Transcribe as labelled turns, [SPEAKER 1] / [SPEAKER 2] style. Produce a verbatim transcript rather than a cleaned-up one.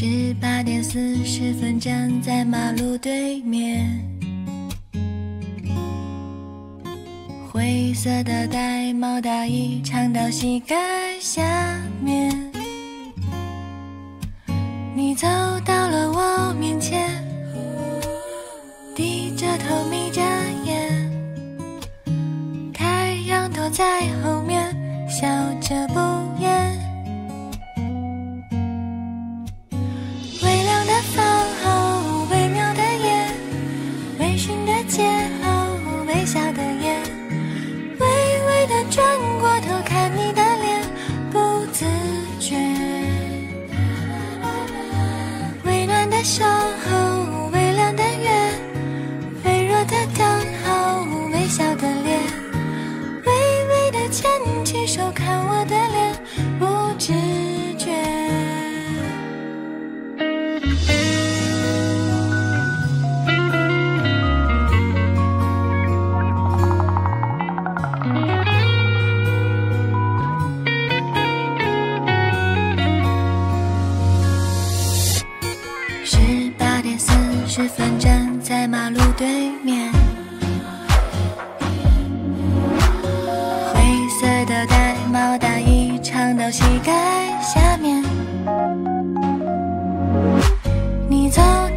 [SPEAKER 1] 十八点四十分，站在马路对面，灰色的玳瑁大衣长到膝盖下面。你走到了我面前，低着头眯着眼，太阳躲在后面，笑着不言。微凉的饭后，微妙的夜，微醺的街后，微笑的眼，微微的转过头看你的脸，不自觉。微暖的守候，微亮的月，微弱的等候，微笑的脸，微微的牵起手看我的脸，不知觉。十八点四十分，站在马路对面，灰色的玳瑁大衣长到膝盖下面。你走